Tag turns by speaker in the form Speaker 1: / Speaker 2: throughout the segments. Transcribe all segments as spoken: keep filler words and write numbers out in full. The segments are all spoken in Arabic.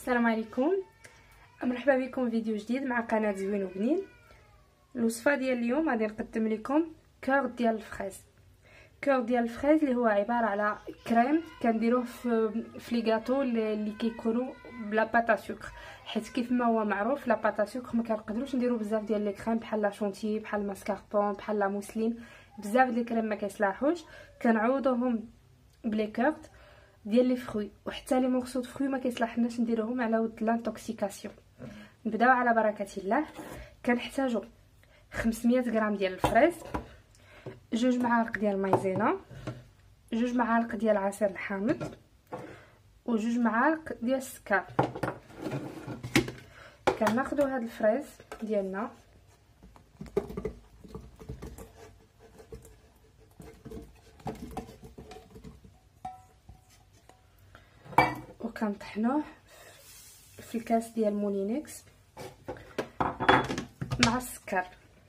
Speaker 1: السلام عليكم، مرحبا بكم في فيديو جديد مع قناه زوين وبنين. الوصفه ديال اليوم غادي نقدم لكم كور ديال الفريز. كور ديال الفريز اللي هو عباره على كريم كنديروه في في لي غاتو اللي كيكونوا بلا باتا سكر، حيت كيف ما هو معروف لا باتا سكر ما كنقدروش نديرو بزاف ديال لي كريم بحال لا شونتي بحال ماسكاربون بحال لا موسلين، بزاف ديال الكريم ما كيصلاحوش. كنعوضوهم بلي كورت ديال لي فروي، وحتى لي مورسو د فروي ما كيصلحناش نديروهم على ود لانتوكسيكاسيون. نبداو على بركه الله. كنحتاجو خمسمية غرام ديال الفريز، جوج معالق ديال المايزينا، جوج معالق ديال عصير الحامض، وجوج معالق ديال السكر. كناخذوا هاد الفريز ديالنا وكنطحنوه في الكاس ديال مولينكس مع السكر.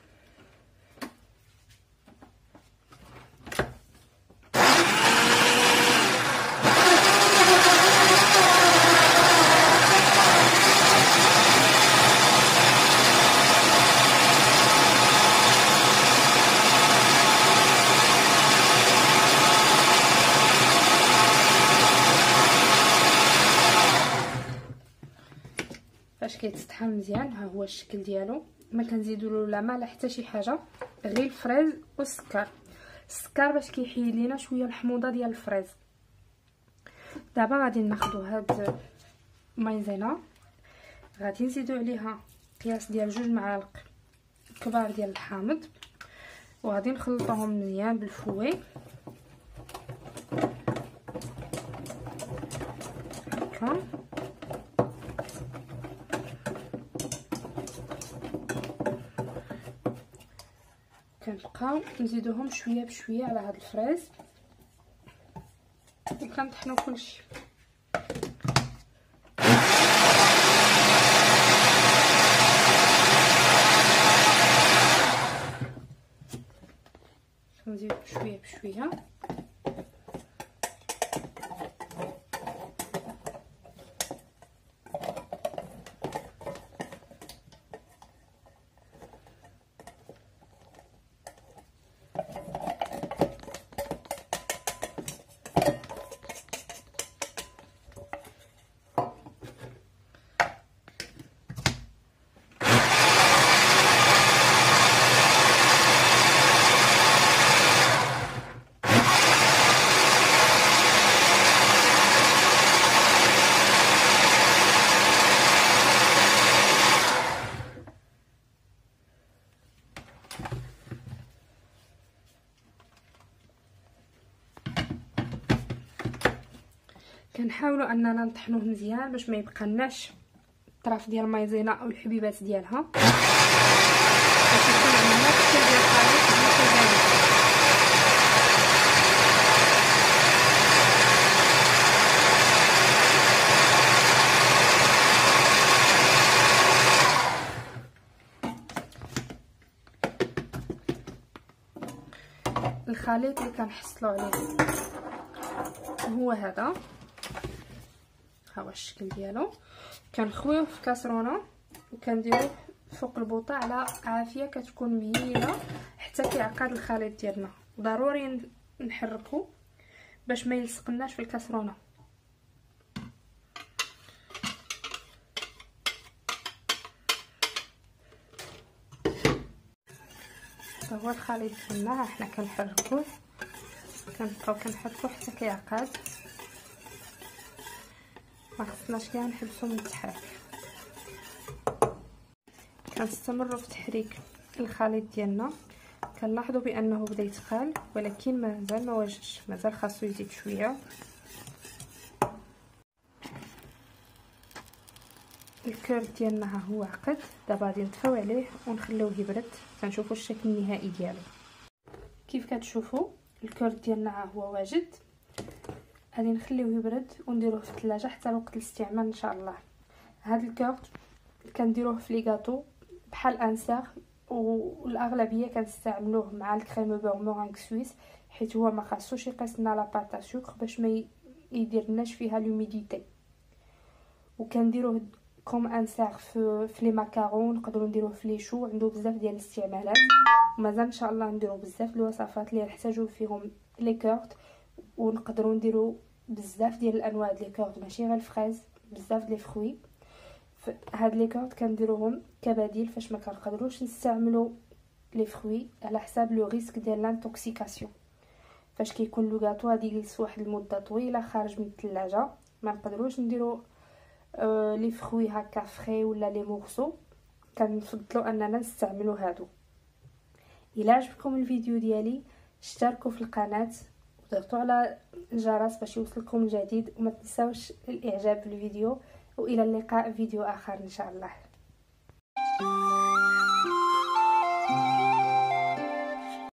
Speaker 1: فاش كيتطحن مزيان ها هو الشكل ديالو، ما كنزيدوا له لا ما لا حتى شي حاجه، غير الفريز والسكر. السكر باش كيحيد لينا شويه الحموضه ديال الفريز. دابا غادي ناخذوا هاد المايزينا، غادي نزيدوا عليها قياس ديال جوج معالق كبار ديال الحامض، وغادي نخلطوهم مزيان بالفوي هكا. كنبقاو نزيدوهم شويه بشويه على هاد الفريز وكنطحنوا كلشي. كنزيدو شويه بشويه كنحاولوا اننا نطحنوه مزيان باش ما يبقالناش الطرف ديال المايزينا او الحبيبات ديالها، باش يكون عندنا الشكل ديال الخليط متزامن. الخليط اللي كنحصلوا عليه هو هذا، ها هو الشكل ديالو. كنخويوه في كاسرونه وكنديروه فوق البوطه على عافيه كتكون مهيله حتى كيعقد الخليط ديالنا. ضروري نحركو باش ما يلصقناش في الكاسرونه. هذا هو الخليط ديالنا، حنا كنحركوه كنبقاو كنحركوه حتى كيعقد، ما خصناش كاع نحبسو من التحريك. كنستمروا في تحريك الخليط ديالنا. كنلاحظوا بانه بدا يتقال ولكن مازال ما واجدش، مازال خاصو يزيد شويه. الكور ديالنا ها هو عقد. دابا غادي نطفيو عليه ونخليوه يبرد تنشوفوا الشكل النهائي ديالو. كيف كتشوفوا الكور ديالنا ها هو واجد. غادي نخليوه يبرد ونديروه في الثلاجه حتى وقت الاستعمال ان شاء الله. هذا الكور كنديروه في لي غاتو بحال انساغ، والاغلبيه كنستعملوه مع الكريم بور مورانغ سويس، حيت هو ما خاصوش يقيس لنا لا باتا سكر باش ما يديرناش فيها لوميديتي. وكنديروه كوم ان ساغ في في لي ماكارون، نقدروا نديروه في لي شو، عنده بزاف ديال الاستعمالات. ومازال ان شاء الله نديروا بزاف الوصفات اللي نحتاجوا فيهم لي كورت، ونقدروا نديروا بزاف ديال الانواع ديال لي كورت، ماشي غير الفريز، بزاف ديال الفروي. هاد لي كورت كنديروهم كبديل فاش ما كنقدروش نستعملوا لي فروي على حساب لو ريسك ديال لانتوكسيكاسيون. فاش كيكون لو غاتو غادي يجلس واحد المده طويله خارج من الثلاجه، ما نقدروش نديروا آه لي فروي هكا فري ولا لي مورسو، كنفضلوا اننا نستعملوا هادو. الى عجبكم الفيديو ديالي اشتركوا في القناه وضغطوا على الجرس باش يوصلكم الجديد، وما تنساوش الاعجاب بالفيديو. والى اللقاء فيديو اخر ان شاء الله.